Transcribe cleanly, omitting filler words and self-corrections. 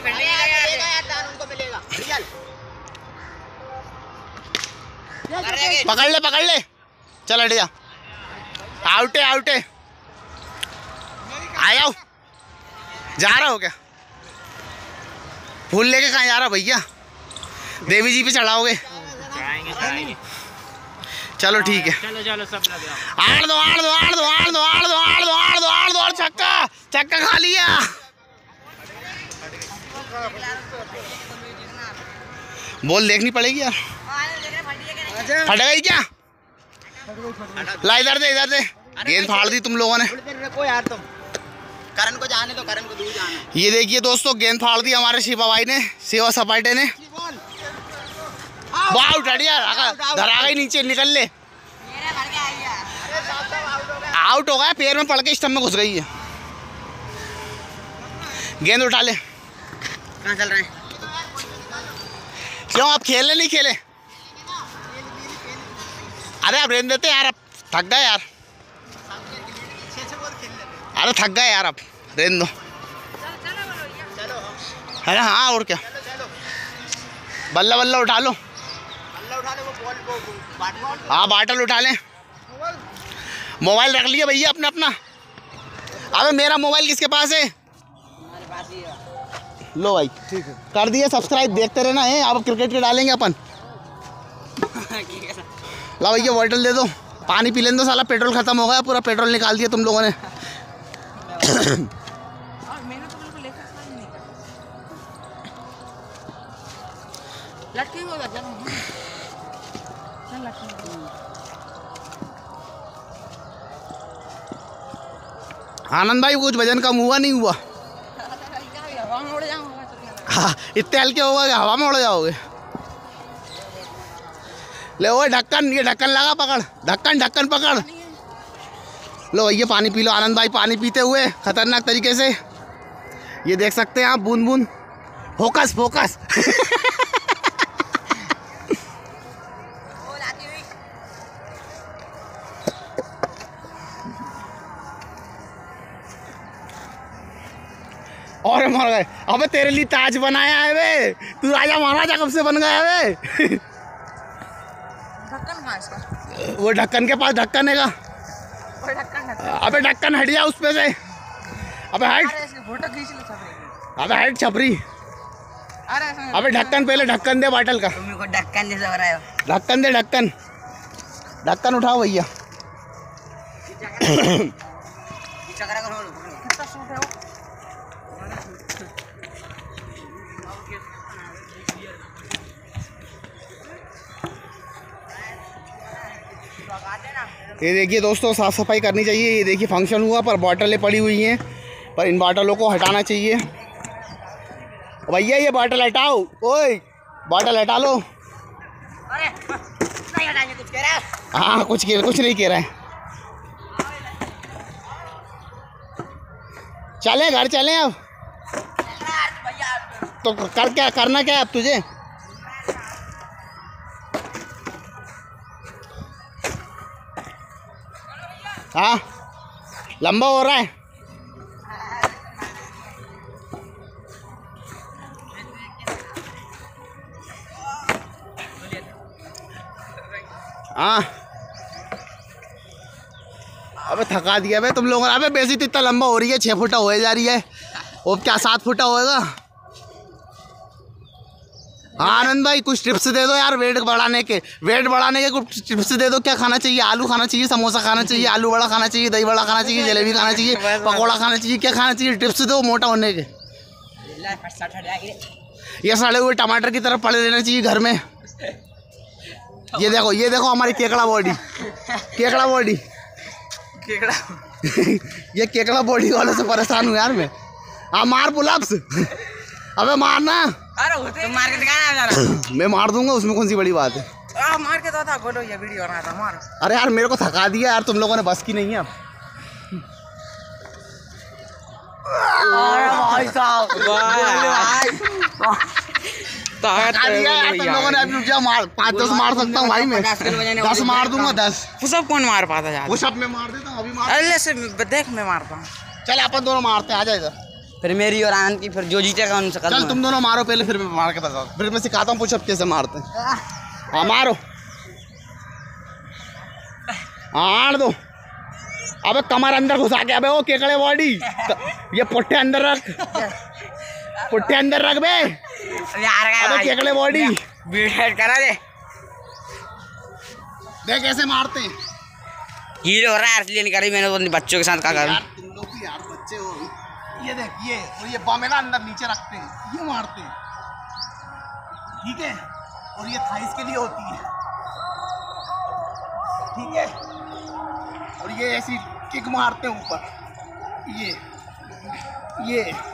पकड़ ले चल हट जा। आउट है आ जाओ। जा रहा हो क्या? फूल लेके कहाँ जा रहा भैया? देवी जी पे चढ़ाओगे? चलो ठीक है। चलो सब आड़ दो। छक्का खा लिया। बॉल देखनी पड़ेगी यार। फट गई क्या? ला इधर दे। गेंद फाड़ दी तुम लोगों ने। यार तुम करण को जाने दो, करण को दूर जाने। ये देखिए दोस्तों, गेंद फाड़ दी हमारे शिवा भाई ने, शिवा सपाटे ने। आउट यार, धरा गई नीचे, निकल ले। आउट हो गया, पैर में पड़ के स्टंप में घुस गई है। गेंद उठा ले। कहाँ चल रहे हैं? क्यों आप खेले नहीं खेले? अरे आप रेन देते यार, अब थक गए यार। अरे थक गए यार, अब रेन दो। है ना? हाँ और क्या, बल्ला उठा लो। हाँ बाटल उठा लें। मोबाइल रख लिया भैया अपना। अबे मेरा मोबाइल किसके पास है? लो भाई ठीक है, कर दिया सब्सक्राइब। देखते रहना है, अब क्रिकेट के डालेंगे अपन। ला भैया बॉटल दे दो, पानी पी लेने दो। साला पेट्रोल खत्म हो गया, पूरा पेट्रोल निकाल दिया तुम लोगों ने। आनंद भाई कुछ वजन कम हुआ नहीं हुआ? हाँ इतने हल्के होगा कि हवा में उड़ जाओगे। ले वो ढक्कन, ये ढक्कन लगा, पकड़ ढक्कन पकड़। लो भैया पानी पी लो। आनंद भाई पानी पीते हुए खतरनाक तरीके से, ये देख सकते हैं आप, बूंद बूंद। फोकस और मर गए। अबे तेरे लिए ताज बनाया है वे, तू राजा महाराजा कब से बन गया है वे? ढक्कन कहाँ है इसका? वो ढक्कन के पास ढक्कन है का? अबे ढक्कन हट जा उस पे से। अबे हट, फोटो खींच लो छपरी। अबे हट छपरी। अबे ढक्कन पहले ढक्कन दे बाटल का। तुम को ढक्कन जैसा हो रहा है। ढक्कन दे, ढक्कन उठाओ भैया। कितना सूट है वो? ये देखिए दोस्तों, साफ़ सफाई करनी चाहिए। ये देखिए फंक्शन हुआ पर बॉटलें पड़ी हुई हैं, पर इन बॉटलों को हटाना चाहिए। भैया ये बॉटल हटाओ, ओए बॉटल हटा लो। अरे नहीं हटाएंगे, कुछ कह रहा है? हाँ कुछ नहीं कह रहा है। चले घर चलें अब। तो करना क्या है अब तुझे? हाँ लंबा हो रहा है। हाँ अबे थका दिया भाई तुम लोगों ने। अबे बेसी तो इतना लंबा हो रही है, 6 फुटा हो जा रही है। वो क्या 7 फुटा होएगा? हाँ आनंद भाई कुछ टिप्स दे दो यार, वेट बढ़ाने के कुछ टिप्स दे दो। क्या खाना चाहिए? आलू खाना चाहिए, समोसा खाना चाहिए, आलू बड़ा खाना चाहिए, दही बड़ा खाना चाहिए, जलेबी खाना चाहिए, पकौड़ा खाना चाहिए? क्या खाना चाहिए? टिप्स दो मोटा होने के। ये सड़े हुए टमाटर की तरफ पड़े रहना चाहिए घर में। ये देखो हमारी केकड़ा बॉडी ये केकड़ा बॉडी वालों से परेशान हूँ यार मैं। हाँ मार पुलाप्स। अबे मारना। अरे मार के दिखाना जरा। मैं मार दूंगा, उसमें कौन सी बड़ी बात है? मार के तो था, फोटो ये वीडियो बना था मार। अरे यार मेरे को थका दिया यार तुम लोगों ने, बस की नहीं है अब। भाई साहब थका दिया यार तुम लोगों ने। अभी रुक जाओ, 5-10 मार सकता हूँ भाई मैं। 10 मार दूंगा, 10। वो सब कौन मार पाता यार? वो सब मैं मार देता हूँ, अभी मार। अरे से देख मैं मारता हूँ। चल अपन दोनों मारते हैं, आ जा इधर। फिर मेरी और आनंद की, फिर जो जीतेगा उनसे चल करूंगा। तुम दोनों मारो पहले, फिर मैं मार के बताता हूँ। फिर मैं सिखाता हूँ पुशअप कैसे मारते हैं। हाँ मारो, हाँ दो। अबे कमर अंदर घुसा के, अबे वो केकड़े बॉडी, ये पुट्ठे अंदर रख, पुट्ठे अंदर रख बे। अबे केकड़े बॉडी करा दे। देख कैसे मारते हैं हीरो हो रहा है इसलिए नहीं करी मैंने, तो बच्चों के साथ क्या करूं। यार। तुम लोग भी यार बच्चे हो। ये देख, ये और ये बम है ना अंदर नीचे रखते हैं, ये मारते हैं, ठीक है। और ये थाइस के लिए होती है, ठीक है। और ये ऐसी किक मारते हैं ऊपर, ये